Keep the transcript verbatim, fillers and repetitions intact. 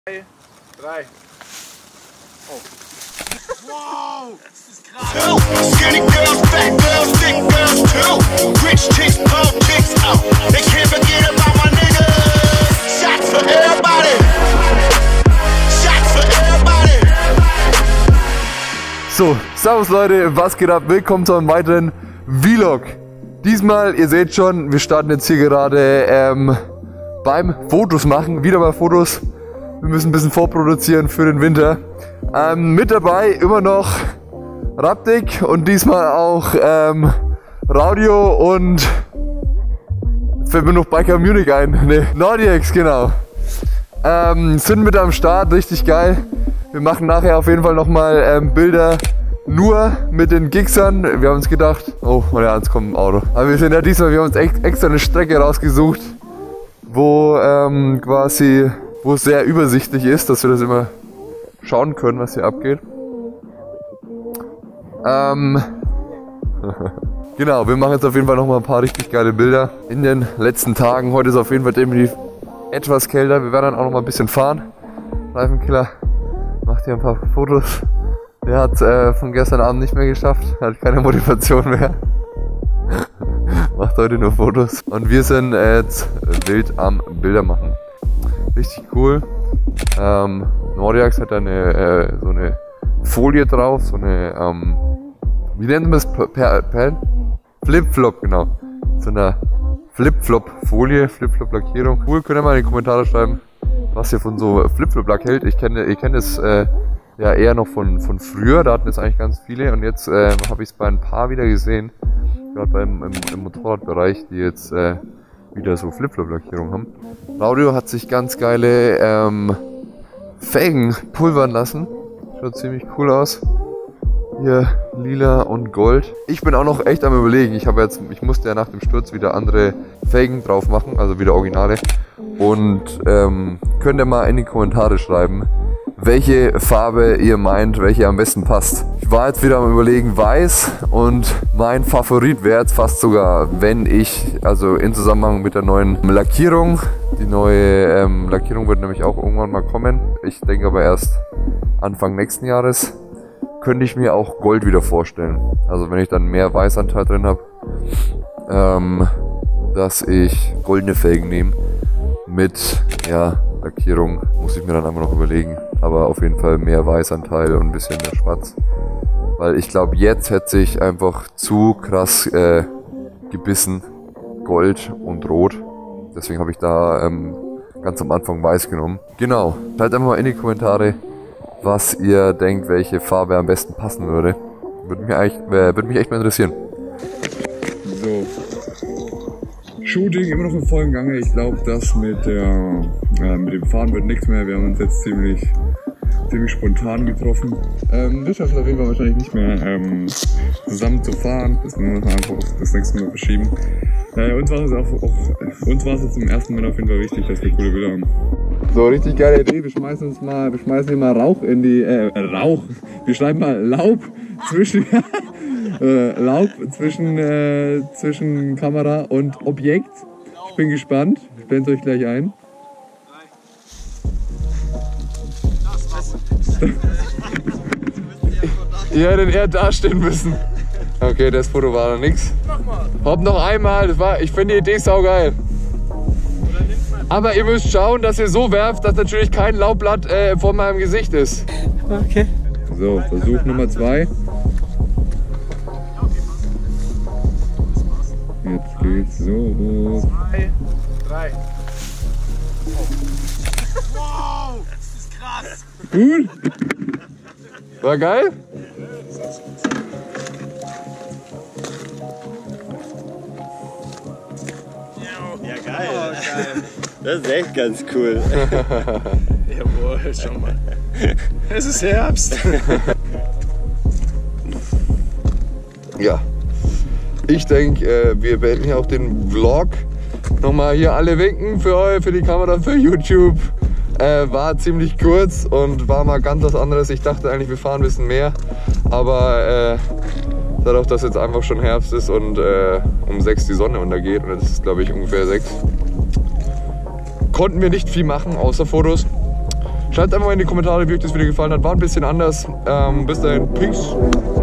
Drei. Drei. Oh. Wow! Das ist krass. Skinny girls, fat girls, thick girls too. Rich chicks, poor chicks out. They can't forget about my niggas. Shots for everybody. Shots for everybody. So, servus Leute, was geht ab? Willkommen zu einem weiteren Vlog. Diesmal, ihr seht schon, wir starten jetzt hier gerade ähm, beim Fotos machen. Wieder mal Fotos. Wir müssen ein bisschen vorproduzieren für den Winter. Ähm, mit dabei immer noch Raptik und diesmal auch ähm, Radio und jetzt fällt mir noch Biker Munich ein. Ne, Nordiex, genau. Ähm, sind mit am Start, richtig geil. Wir machen nachher auf jeden Fall nochmal ähm, Bilder nur mit den Gixern. Wir haben uns gedacht, oh, ja, jetzt kommt ein Auto. Aber wir sind ja diesmal, wir haben uns extra eine Strecke rausgesucht, wo ähm, quasi wo es sehr übersichtlich ist, dass wir das immer schauen können, was hier abgeht. Ähm genau, wir machen jetzt auf jeden Fall noch mal ein paar richtig geile Bilder in den letzten Tagen. Heute ist auf jeden Fall definitiv etwas kälter. Wir werden dann auch noch mal ein bisschen fahren. Reifenkiller macht hier ein paar Fotos. Der hat äh, von gestern Abend nicht mehr geschafft, hat keine Motivation mehr. Macht heute nur Fotos. Und wir sind äh, jetzt wild am Bilder machen. Richtig cool. Ähm, Nordiex hat da eine, äh, so eine Folie drauf, so eine, ähm, wie nennt man das? Perlen? Flip-Flop, genau. So eine Flip-Flop-Folie, Flip-Flop-Lackierung. Cool, könnt ihr mal in die Kommentare schreiben, was ihr von so Flip-Flop-Lack hält. Ich kenne ich kenn das äh, ja eher noch von, von früher, da hatten es eigentlich ganz viele und jetzt äh, habe ich es bei ein paar wieder gesehen, gerade beim im, im Motorradbereich, die jetzt äh, wieder so Flip-Flop-Lackierung haben. Claudio hat sich ganz geile ähm, Felgen pulvern lassen. Schaut ziemlich cool aus. Hier lila und gold. Ich bin auch noch echt am Überlegen. Ich habe jetzt, ich musste ja nach dem Sturz wieder andere Felgen drauf machen, also wieder Originale. Und ähm, könnt ihr mal in die Kommentare schreiben, welche Farbe ihr meint, welche am besten passt. Ich war jetzt wieder am Überlegen weiß und mein Favorit wäre jetzt fast sogar, wenn ich, also in Zusammenhang mit der neuen Lackierung, die neue ähm, Lackierung wird nämlich auch irgendwann mal kommen, ich denke aber erst Anfang nächsten Jahres, könnte ich mir auch Gold wieder vorstellen. Also wenn ich dann mehr Weißanteil drin habe, ähm, dass ich goldene Felgen nehme mit, ja, Lackierung, muss ich mir dann einfach noch überlegen. Aber auf jeden Fall mehr Weißanteil und ein bisschen mehr Schwarz. Weil ich glaube, jetzt hätte sich einfach zu krass äh, gebissen. Gold und Rot. Deswegen habe ich da ähm, ganz am Anfang Weiß genommen. Genau, schreibt einfach mal in die Kommentare, was ihr denkt, welche Farbe am besten passen würde. Würde mich, eigentlich, äh, würde mich echt mal interessieren. So. Shooting immer noch im vollen Gange. Ich glaube, das mit, der, äh, mit dem Fahren wird nichts mehr. Wir haben uns jetzt ziemlich, ziemlich spontan getroffen. Ähm, wir schaffen es auf jeden Fall wahrscheinlich nicht mehr ähm, zusammen zu fahren. Das müssen wir einfach das nächste Mal verschieben. Äh, uns war es auch, auch uns war es jetzt im ersten Moment auf jeden Fall wichtig, dass wir coole Bilder haben. So, richtig geile Idee. Wir schmeißen uns mal, wir schmeißen hier mal Rauch in die, äh, Rauch. Wir schreiben mal Laub zwischen. Äh, Laub zwischen, äh, zwischen Kamera und Objekt. Ich bin gespannt. Ich blende es euch gleich ein. Ihr hättet eher dastehen müssen. Okay, das Foto war noch nix. Hopp, noch einmal. Das war, ich finde die Idee saugeil. Aber ihr müsst schauen, dass ihr so werft, dass natürlich kein Laubblatt äh, vor meinem Gesicht ist. Okay. So, Versuch Nummer zwei. Jetzt geht's so hoch. Zwei, drei. Wow! Das ist krass. Cool. War geil? Ja, geil. Oh, geil. Das ist echt ganz cool. Jawohl, schau mal. Es ist Herbst. Ja. Ich denke, äh, wir beenden hier auch den Vlog. Nochmal hier alle winken für euch, für die Kamera, für YouTube. Äh, war ziemlich kurz und war mal ganz was anderes. Ich dachte eigentlich, wir fahren ein bisschen mehr. Aber äh, dadurch, dass jetzt einfach schon Herbst ist und äh, um sechs die Sonne untergeht, und jetzt ist glaube ich ungefähr sechs, konnten wir nicht viel machen, außer Fotos. Schreibt einfach mal in die Kommentare, wie euch das Video gefallen hat. War ein bisschen anders. Ähm, bis dahin, Peace.